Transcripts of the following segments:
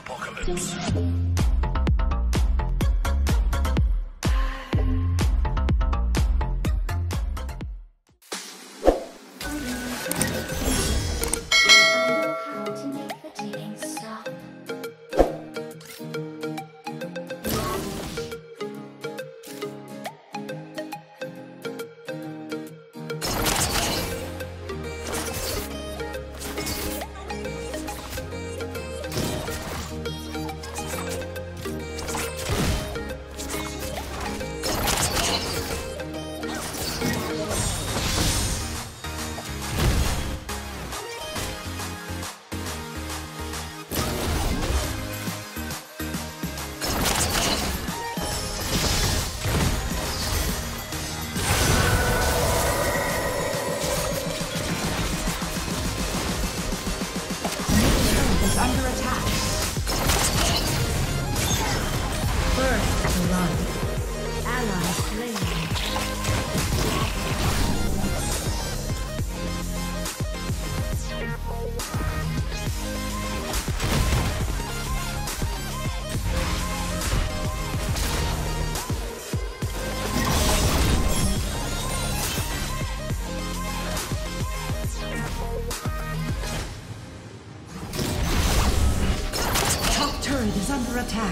apocalypse. Is under attack.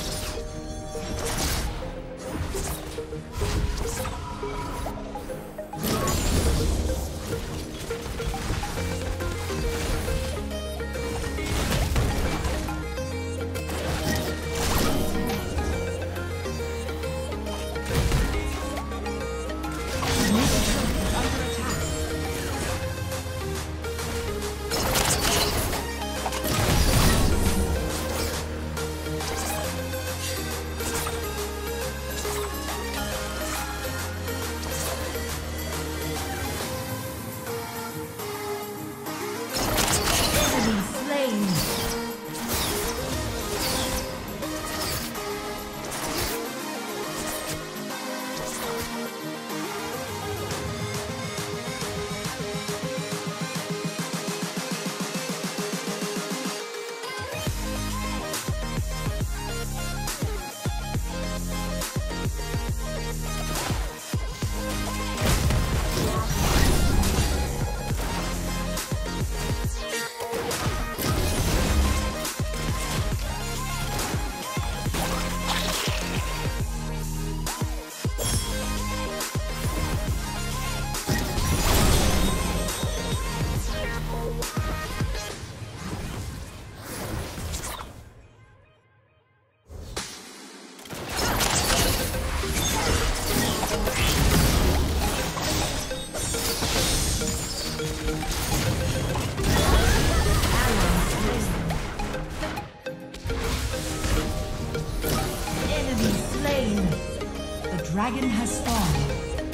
Dragon has fallen.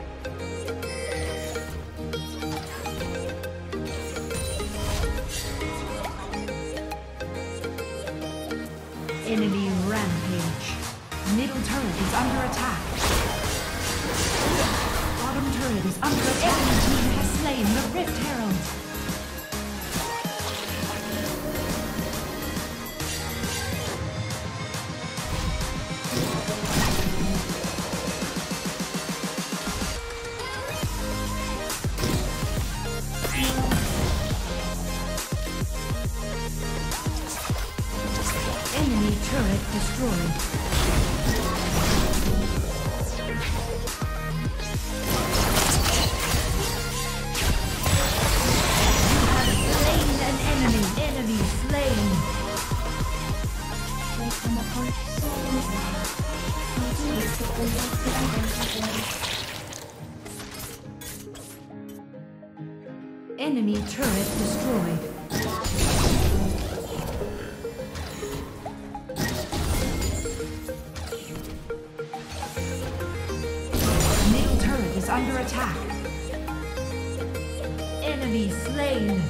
Enemy rampage. Middle turret is under attack. Bottom turret is under attack. Enemy team has slain the Rift Herald. Enemy turret destroyed. Enemy slain. Enemy turret destroyed. Middle turret is under attack. Enemy slain.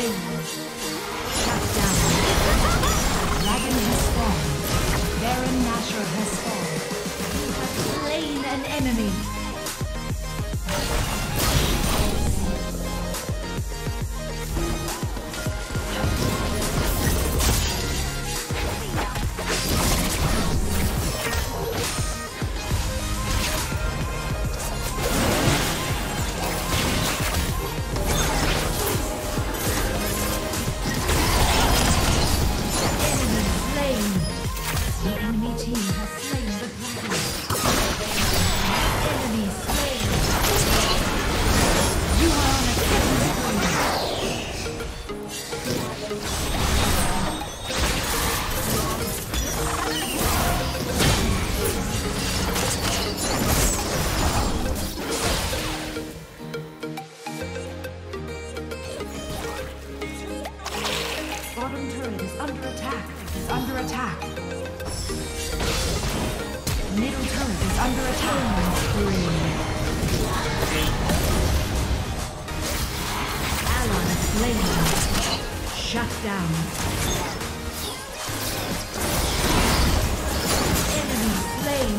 slain. Shut down. Dragon has spawned. Baron Nashor has spawned. You have slain an enemy. Bottom turret is under attack. Is under attack. Middle turret is under attack. Ally slain. Shut down. Enemy slain.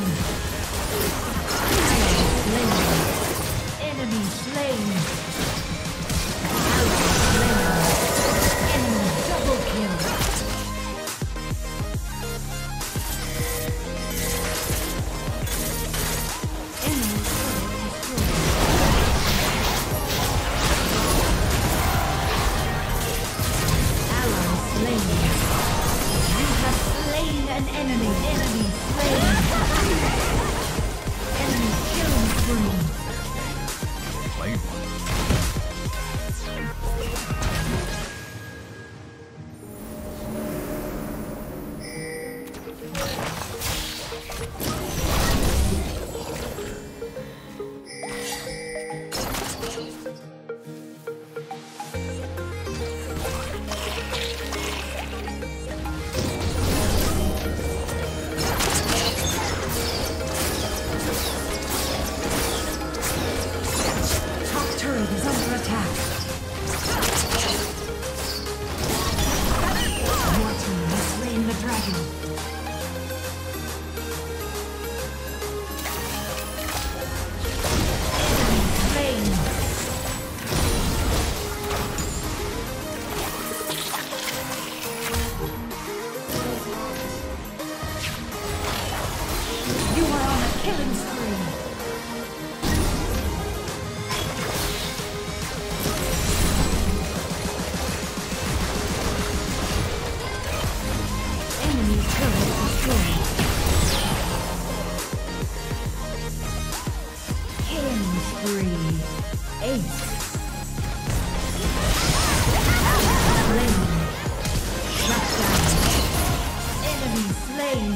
Enemy slain. Ally slain. Enemy double kill. Enemy turret destroyed. Ally slain. You have slain an enemy. Enemy slain. Enemy killing spree. Played one. Killing spree. Enemy turret destroyed. Killing spree. Ace. Slain. Shut down. Enemy slain.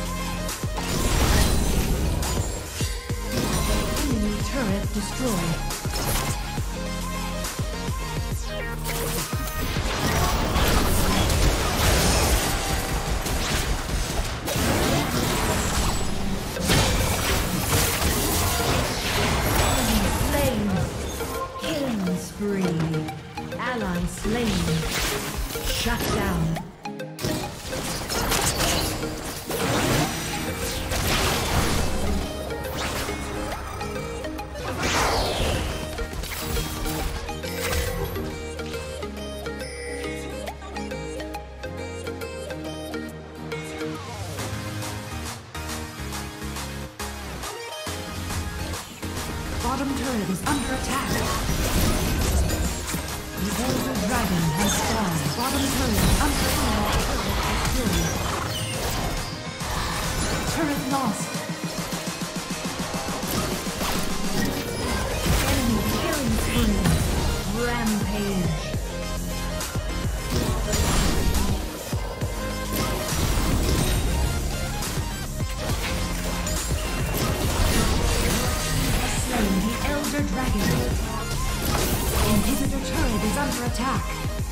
Turret destroyed. Enemy slain. Killing spree. Ally slain. Shut down. Bottom turret is under attack. The Elder Dragon has spawned. Bottom turret is under attack. Turret lost. Enemy killing spree. Rampage. Dragon. Inhibitor turret is under attack.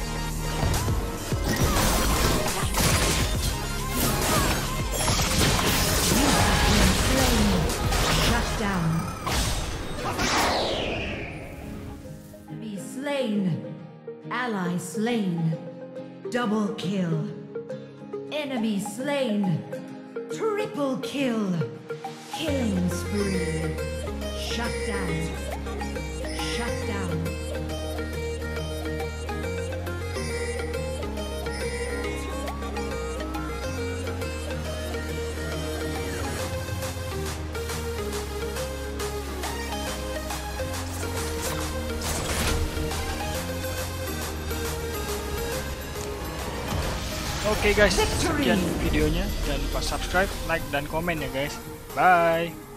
You have been slain. Shut down. Be slain. Ally slain. Double kill. Enemy slain. Triple kill. Killing spree. Shut down. Shut down. Oke guys, sekian videonya. Jangan lupa subscribe, like, dan komen ya guys. Bye.